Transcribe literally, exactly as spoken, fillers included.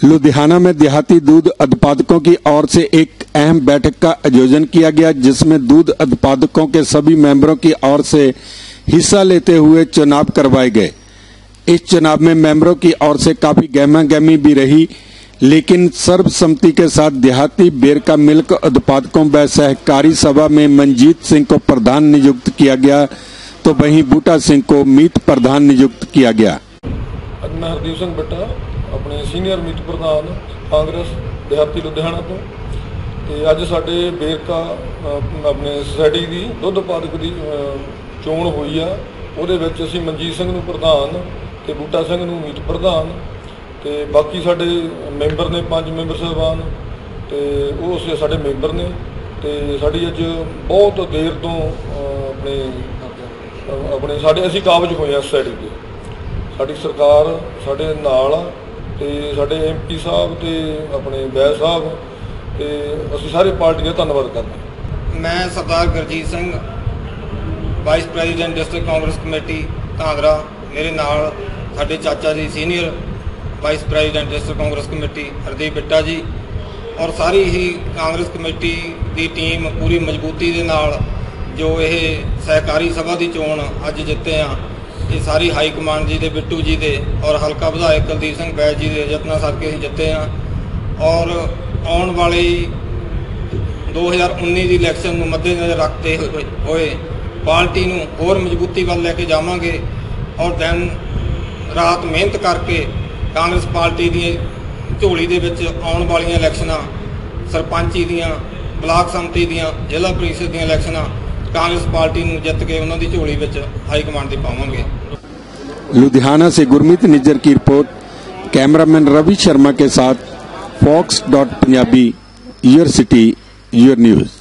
लुधियाना में देहाती दूध उत्पादकों की ओर से एक अहम बैठक का आयोजन किया गया, जिसमें दूध उत्पादकों के सभी मेंबरों की ओर से हिस्सा लेते हुए चुनाव करवाए गए। इस चुनाव में मेंबरों की ओर से काफी गहमा गहमी भी रही, लेकिन सर्वसम्मति के साथ देहाती बेरका मिल्क उत्पादकों व सहकारी सभा में मंजीत सिंह को प्रधान नियुक्त किया गया, तो वहीं बूटा सिंह को मीत प्रधान नियुक्त किया गया। मैं हरदीप सिंह बट्टा अपने सीनियर मीत प्रधान कांग्रेस देहाती लुधियाना तो अज साडे बेरका अपने सोसाइटी की दुध उत्पादक की चोण हुई आ। उहदे विच असीं मंजीत सिंह नूं प्रधान ते बूटा सिंह नूं मीत प्रधान ते बाकी साडे मैंबर ने पांच मैंबर साहबान ते वो साडे मैंबर ने ते साडी अज बहुत देर तो अपने अपने साडे असीं काबज होए आ सोसाइटी के। साडी सरकार साडे नाल आ ते साडे एम पी साहब ते अपने बैस साहब ते असीं सारी पार्टी का धन्नवाद करते। मैं Sardar Gurjeet Singh vice president district Congress committee Dhandhra, मेरे नाल साडे चाचा जी senior vice president district Congress committee Hardeep Bitta ji और सारी ही कांग्रेस कमेटी की टीम पूरी मजबूती के नाल जो ये सहकारी सभा की चोण अज जिते हैं, ये सारी हाई कमांड जी दे बिट्टू जी दे और हल्का विधायक कुलदीप सिंह बैस जी के यत्ना सदके असीं जिते हैं। और आने वाले दो हज़ार उन्नीस की इलैक्शन को मद्देनज़र रखते हुए पार्टी नूं होर मजबूती वाल लैके जावांगे और दिन रात मेहनत करके कांग्रेस पार्टी दी झोली दे विच आउण वालियां इलैक्शनां सरपंची दियां, ब्लाक संमति दियां, जिला परिषद दियां इलैक्शनां कांग्रेस पार्टी नूं जित के उन्हां दी झोली विच हाई कमांड दी पावांगे। लुधियाना से गुरमीत निज्जर की रिपोर्ट, कैमरामैन रवि शर्मा के साथ Fox dot Punjabi, your city your news.